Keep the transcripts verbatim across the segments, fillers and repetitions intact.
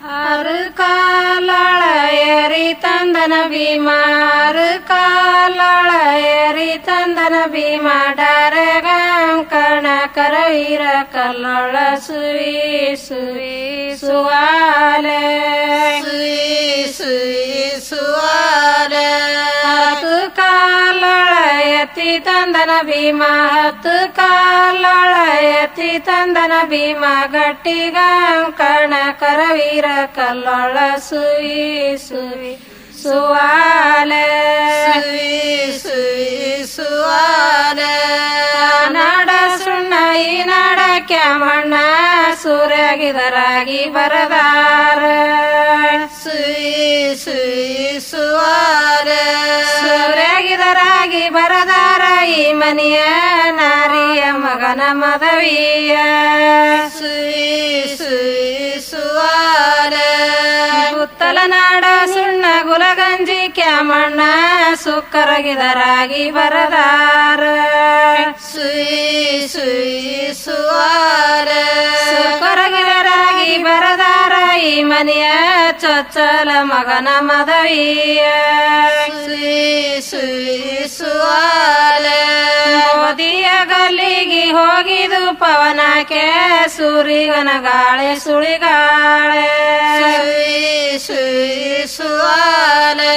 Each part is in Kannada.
ಆರು ಕಾಲಳ ಏರಿ ತಂದನ ಭೀಮ ಆರು ಕಾಲಳ ಏರಿ ತಂದನ ಭೀಮ ಡಾರಗಂಕಣ ಕರವೀರ ಕಲ್ಲೊಳ ಸುವಿ ಸುವಿ ಸುವಾಲೆ ಸುವಿ ಸುವಿ ಸುವಾಲೆ ಹತ್ತು ಕಾಲಳ ಎತ್ತಿ ತಂದನ ಭೀಮ ಹತ್ತು ಕಾಲಳ ಎತ್ತಿ ತಂದನ ಭೀಮ ಗಟ್ಟಿಗಂಕಣ ಕರವೀರ ಕಲ್ಲೊಳ ಸುವಿ ಸುವಿ ಸುವಾಲೆ ಸುವಿ ಸುವಿ ಸುವಾಲೆ ನಾಡ ಸುಣ್ಣ ಈ ನಾಡ ಕ್ಯಾಮಣ್ಣ ಸೂರ್ಯಗಿದರಾಗಿ ಬರದಾರ ಸುವಿ ಸುವಿ ಸುವಾಲೆ ಸೂರ್ಯಗಿದರಾಗಿ ಬರದಾರ ಈ ಮನೆಯ ನಾರಿಯ ಮಗನ ಮದವಿಯ ಸುವಿ ಸುವಿ ಸುವಾಲೆ ಉತ್ತಲ ನಾಡ ಸುಣ್ಣ ಗುಲಗಂಜಿ ಕ್ಯಾಮಣ್ಣ ಸುಕ್ಕರಗಿದರಾಗಿ ಬರದಾರ ಸುವಿ ಸುವಿ ಸುವಾಲೆ ಸುಕ್ಕರಗಿದರಾಗಿ ಬರದಾರ ಈ ಮನೆಯ ಚೊಚ್ಚಲ ಮಗನ ಮದವಿಯ ಸುವಿ ಸುವಿ ಸುವಾಲೆ ಮೋದಿಯ ಗಲ್ಲಿಗೆ ಹೋಗಿದು ಪವನಕ್ಕೆ ಸೂರಿಗನ ಗಾಳೆ ಸುಳಿಗಾಳೆ ಸುವಿ ಸುವಿ ಸುವಾಲೆ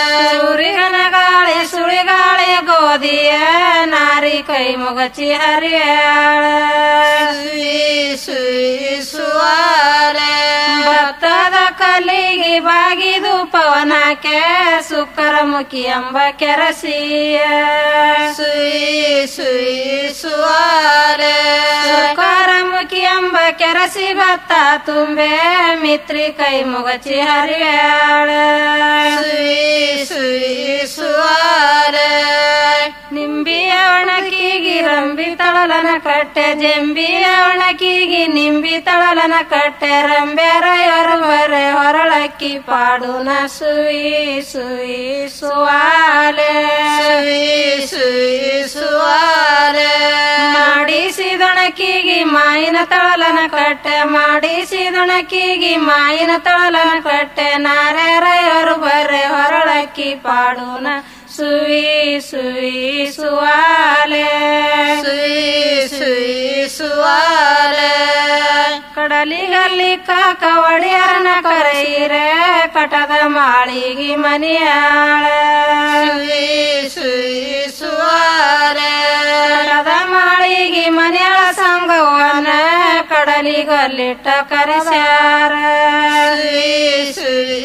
ಸೂರಿಗನ ಗಾಳೆ ಸುಳಿಗಾಳೆ ಗೋಧಿಯ ನಾರಿ ಕೈ ಮುಗಚಿ ಹರಿಯಾಳ ಸುವಿ ಸುವಿ ಸುವಾಲೆ ಭತ್ತದ ಕಲ್ಲಿಗೆ ಬಾಗಿದು ಪವನಕ್ಕೆ ಸುಕ್ಕರ ಮುಖಿ ಎಂಬ ಕೆರಸಿಯ ಸುವಿ ಸುವಿ ಸುವಾಲೆ ಸುಕ್ಕರ ಮುಖಿ ಎಂಬ ಕೆರಸಿ ಭತ್ತ ತುಂಬೆ ಮಿತ್ರಿ ಕೈ ಮುಗಚಿ ಹರಿಯಾಳ ಸುವಿ ಸುವಿ ಸುವಾಲೆ ನಿಂಬಿಯ ಒಣಕಿಗಿ ರಂಬಿ ತಳಲನ ಕಟ್ಟೆ ಜಂಬಿಯ ಒಣಕಿಗಿ ನಿಂಬಿ ತಳಲನ ಕಟ್ಟೆ ರಂಬೆರಯರು ಬರೆ ಹೊರಳಕ್ಕಿ ಪಾಡುನ ಸುವಿ ಸುವಿ ಸುವಾಲೆ ಸುವಿ ಸುವಿ ಸುವಾಲೆ ಮಾಡಿಸಿದೊಣಕಿಗಿ ಮಾಯಿನ ತಳಲನ ಕಟ್ಟೆ ಮಾಡಿಸಿದೊಣಕಿಗಿ ಮಾಯಿನ ತಳಲನ ಕಟ್ಟೆ ನಾರ್ಯಾರಯರು ಬರೆ ಹೊರಳಕ್ಕಿ ಪಾಡುನ ಸುವಿ ಸುವಿ ಸುವಾಲೆ ಸುವಿ ಸುವಿ ಸುವಾಲೆ ಕಡಲಿಗಲ್ಲಿ ಕಾಕ ಒಡೆಯರನ ಕರೆಯಿರೆ ಕಟದ ಮಾಳಿಗಿ ಮನಿಯಾಳ ಸುವಿ ಸುವಿ ಸುವಾಲೆ ಕಟದ ಮಾಳಿಗಿ ಮನೆಯಾಳ ಸಂಗವನ ಕಡಲಿಗಲ್ಲಿಟ್ಟ ಕರೆಸ್ಯಾರ ಸುವಿ ಸುವಿ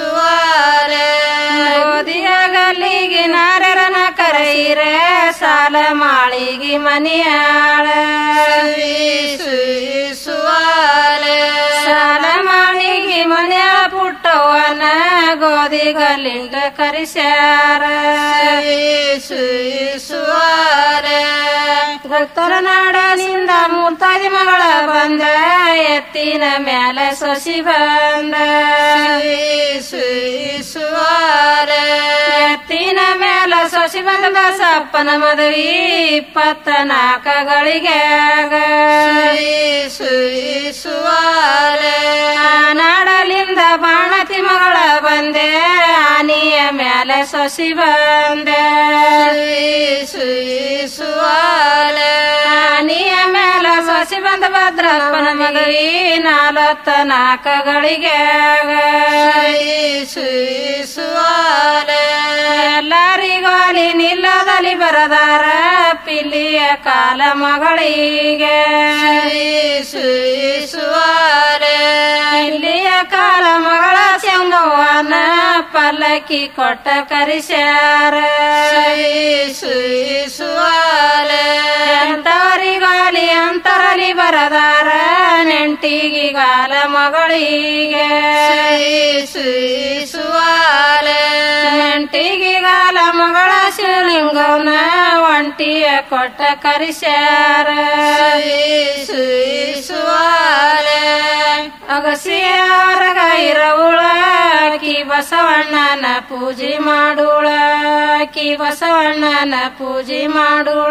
ಸುವಾಲೆ ಗೋಧಿಯ ಗಲ್ಲಿಗೆ ನಾರ್ಯರನ ಕರೆಯಿರೆ ಸಾಲ ಮಾಳಿಗಿ ಮನಿಯಾಳ ಸುವಿ ಸುವಿ ಸುವಾಲೆ ಸಾಲ ಮಾಳಿಗಿ ಮನೆಯಾಳ ಪುಟ್ಟವನ ಗೋಧಿ ಗಲ್ಲಿಂದ ಕರೆಸ್ಯಾರ ಸುವಿ ಸುವಿ ಸುವಾಲೆ ಭಕ್ತರ ನಾಡನಿಂದ ಮೂರ್ತಾದಿ ಮಗಳ ಬಂದ ಎತ್ತಿನ ಮ್ಯಾಲ ಸೊಸಿ ಬಂದ ಸುವಿ ಸುವಿ ಸುವಾಲೆ ಎತ್ತಿನ ಮ್ಯಾಲ ಸೊಸಿ ಬಂದ ಬಸಪ್ಪನ ಮದುವೆ ಇಪ್ಪತ್ತ ನಾಲ್ಕಗಳಿಗ್ಯಾಗ ಸುವಿ ಸುವಿ ಸುವಾಲೆ ನಾಡಲಿಂದ ಬಾಣತಿ ಮಗಳ ಬಂದೆ ಆನಿಯ ಮ್ಯಾಲ ಸೊಸಿ ಬಂದೆ ಸುವಿ ಸುವಿ ಸುವಾಲೆ ಆನಿಯ ಮ್ಯಾಲ ಸೊಸಿ ಬಂದ ಭದ್ರಪ್ಪನ ಮದುವೆ ನಾಲ್ವತ್ತ ನಾಲ್ಕಗಳಿಗ್ಯಾಗ ಸುವಿ ಸುವಿ ಸುವಾಲೆ ಎಲ್ಲರಿಗಾಲಿ ನಿಲ್ಲದಲ್ಲಿ ಬರದಾರ ಪಿಲ್ಲಿಯ ಕಾಲ ಮಗಳಿಗೆ ಸುವಿ ಸುವಿ ಸುವಾಲೆ ಪಿಲ್ಲಿಯ ಕಾಲ ಮಗಳ ಶಂಭವನ ಪಲ್ಲಕ್ಕಿ ಕೊಟ್ಟ ಕರಿಸ್ಯಾರ ಸುವಿ ಸುವಿ ಸುವಾಲೆ ಎಂತವರಿಗಾಲಿ ಅಂತರಲಿ ಬರದಾರ ನೆಂಟಿಗಿಗಾಲ ಮಗಳಿಗೆ ಸುವಿ ಸುವಿ ಸುವಾಲೆ ನೆಂಟಿಗಿಗಾಲ ಮಗಳ ಶಿವಲಿಂಗವನ ಒಂಟಿಯ ಕೊಟ್ಟ ಕರಿಸ್ಯಾರ ಸುವಿ ಸುವಿ ಸುವಾಲೆ ಅಗಸಿಯ ಹೊರಗ ಇರವುಳ ಕಿ ಬಸವಣ್ಣನ ಪೂಜೆ ಮಾಡುಳ ಕಿ ಬಸವಣ್ಣನ ಪೂಜೆ ಮಾಡುಳ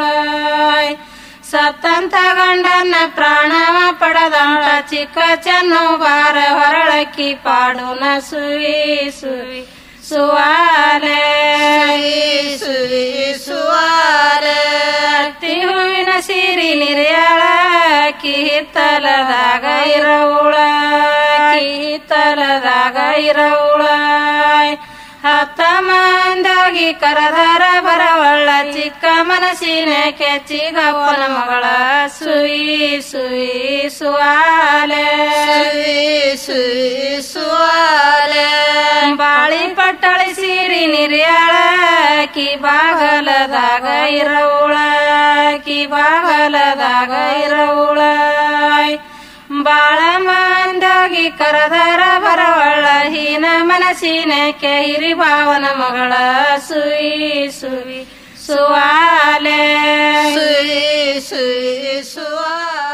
ಸತ್ತಂತ ಗಂಡನ ಪ್ರಾಣವ ಪಡೆದಾಳ ಚಿಕ್ಕ ಚೆನ್ನು ಬಾರ ಹೊರಳಕ್ಕಿ ಕಿ ಪಾಡುನ ಸುವಿ ಸುವಿ ಸುವಾಲೆ ಸುವಿ ಸುವಾಲೆ ಹತ್ತಿ ಹೂವಿನ ಸಿರಿ ನಿರ್ಯಾಳ ಕಿ ಹಿತ್ತಲದಾಗ ಇರವುಳ ಕಿ ಹಿತ್ತಲದಾಗ ಇರವುಳ ಹತ್ತ ಮಂದಾಗಿ ಕರದರ ಬರವಳ್ಳ ಚಿಕ್ಕ ಮನಸ್ಸಿನ ಕೆಚ್ಚಿಗಪ್ಪನ ಮಗಳ ಸುಯಿ ಸುಯಿ ಸುವಾಲೆ ಸುವಿ ಸುವಿ ಸುವಾಲೆ ಬಾಳಿ ಪಟ್ಟಳಿ ಸಿರಿ ನಿರ್ಯಾಳ ಕಿ ಬಾಗಲದಾಗ ಇರವುಳ ಕಿ ಬಾಗಲದಾಗ ಇರವುಳ ಬಾಳ ಮಂದಾಗಿ ಕರದರ ಬರವಳ್ಳ ಹೀನ ಮನಸ್ಸಿನ ಹಿರಿ ಭಾವನ ಮಗಳ ಸುಯಿ ಸುವಿ ಸುವಾಲೆ ಸುವಿ ಸುವಿ ಸುವಾಲೆ